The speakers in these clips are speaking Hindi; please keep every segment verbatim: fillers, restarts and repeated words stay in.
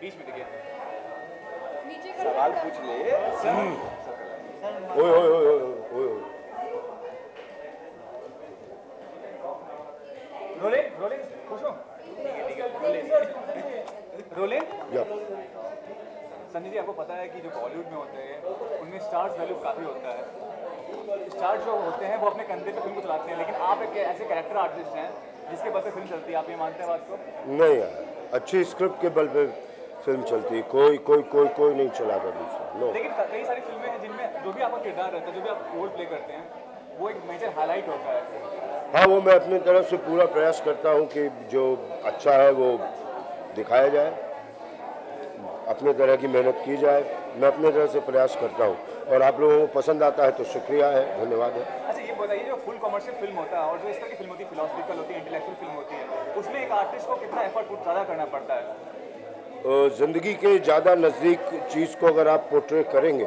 बीच में देखिए सवाल पूछ ले। ओए ओए ओए ओए ओए रोलिंग रोलिंग खुश हो रोलिंग। संजय जी आपको पता है कि जो बॉलीवुड में होते हैं उनमें स्टार्स वैल्यू काफ़ी होता है। स्टार्स जो होते हैं वो अपने कंधे पे फिल्म को चलाते हैं, लेकिन आप एक ऐसे कैरेक्टर आर्टिस्ट हैं जिसके बल पे फिल्म चलती है। आप ये मानते हैं बात को? नहीं यार, अच्छी स्क्रिप्ट के बल पे फिल्म चलती है, कोई कोई कोई कोई नहीं चलाता दूसरा। नो। लेकिन कई सारी फिल्में हैं जिनमें जो भी आपका किरदार रहता है, जो भी आप रोल प्ले करते हैं, वो एक मेजर हाईलाइट होता है। हाँ, वो मैं अपनी तरफ से पूरा प्रयास करता हूँ कि जो अच्छा है वो दिखाया जाए, अपने तरह की मेहनत की जाए। मैं अपने तरह से प्रयास करता हूँ और आप लोगों को पसंद आता है तो शुक्रिया है, धन्यवाद है। अच्छा ये बताइए, जो फुल कमर्शियल फिल्म होता है और जो इस तरह की फिल्म होती है, फिलोसफिकल होती है, इंटेलेक्चुअल फिल्म होती है, उसमें एक आर्टिस्ट को कितना एफर्ट ज़्यादा करना पड़ता है? ज़िंदगी के ज़्यादा नज़दीक चीज़ को अगर आप पोर्ट्रे करेंगे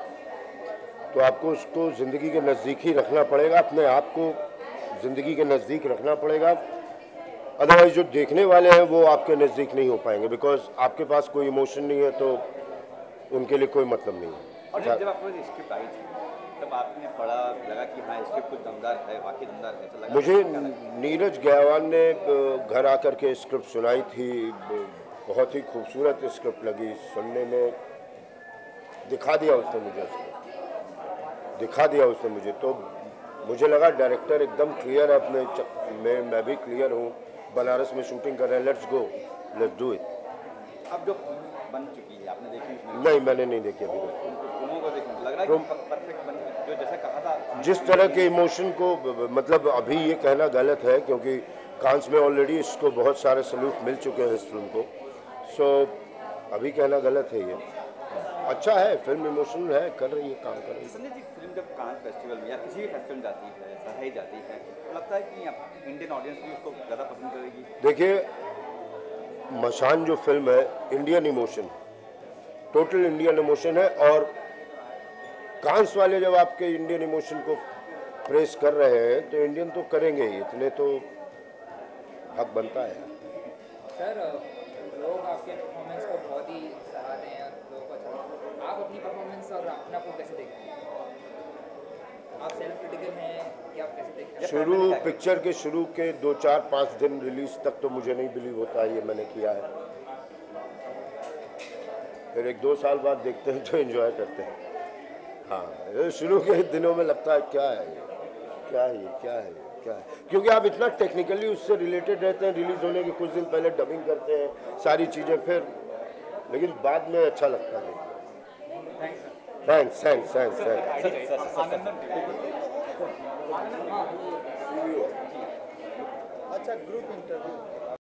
तो आपको उसको ज़िंदगी के नज़दीक ही रखना पड़ेगा, अपने आप को ज़िंदगी के नज़दीक रखना पड़ेगा। अदरवाइज जो देखने वाले हैं वो आपके नज़दीक नहीं हो पाएंगे, बिकॉज आपके पास कोई इमोशन नहीं है तो उनके लिए कोई मतलब नहीं है। और जब जब आपको स्क्रिप्ट आई थी तब आपने पढ़ा, लगा कि हाँ स्क्रिप्ट कुछ दमदार है, वाकई दमदार है, तो लगा मुझे नीरज गयावान ने घर आकर के स्क्रिप्ट सुनाई थी, बहुत ही खूबसूरत स्क्रिप्ट लगी सुनने में। दिखा दिया उसने मुझे स्क्रिप्ट दिखा दिया उसने मुझे तो मुझे लगा डायरेक्टर एकदम क्लियर है अपने चक में, मैं भी क्लियर हूँ। बनारस में शूटिंग कर रहे हैं, let's go, let's do it. अब जो बन चुकी है आपने देखी? नहीं, मैंने नहीं देखी अभी तक। फिल्मों को देखने लग रहा है कि परफेक्ट बन, जो जैसा कहा था जिस तरह के इमोशन को, मतलब अभी ये कहना गलत है क्योंकि कांस में ऑलरेडी इसको बहुत सारे सल्यूट मिल चुके हैं इस फिल्म को, सो अभी कहना गलत है। ये अच्छा है, फिल्म इमोशनल है, कर रही है, काम कर रही है। संजय जी, फिल्म जब कांस फेस्टिवल में या किसी भी फेस्टिवल में जाती है, सराही जाती है, तो लगता है कि इंडियन ऑडियंस भी उसको ज़्यादा पसंद करेगी? देखिए, मशान जो फिल्म है Indian emotion, total Indian emotion है, और कांस वाले जब आपके इंडियन इमोशन को प्रेस कर रहे हैं तो इंडियन तो करेंगे ही, इतने तो हक बनता है। सर, लोग आपके परफॉर्मेंस को बहुत ही सराहते हैं, लोगों को अच्छा, आप अपनी परफॉर्मेंस और अपने आप को कैसे देखते हैं? आप सेल्फ क्रिटिकल हैं कि आप कैसे देखते हैं? शुरू पिक्चर के शुरू के दो चार पाँच दिन रिलीज तक तो मुझे नहीं बिलीव होता ये मैंने किया है, फिर एक दो साल बाद देखते हैं तो एंजॉय करते हैं। हाँ, शुरू के दिनों में लगता है क्या है ये, क्या है ये, क्या है ये, क्या है, क्योंकि आप इतना टेक्निकली उससे रिलेटेड रहते हैं। रिलीज होने के कुछ दिन पहले डबिंग करते हैं, सारी चीज़ें, फिर लेकिन बाद में अच्छा लगता है। थैंक्स थैंक्स थैंक्स थैंक्स अच्छा, ग्रुप इंटरव्यू